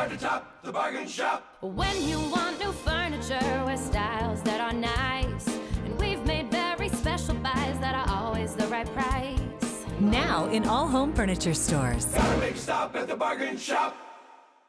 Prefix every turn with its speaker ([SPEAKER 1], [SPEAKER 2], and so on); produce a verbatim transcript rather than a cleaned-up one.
[SPEAKER 1] start to top, the Bargain Shop.
[SPEAKER 2] When you want new furniture with styles that are nice, and we've made very special buys that are always the right price.
[SPEAKER 3] Now in all home furniture stores.
[SPEAKER 1] Gotta make a stop at the Bargain Shop.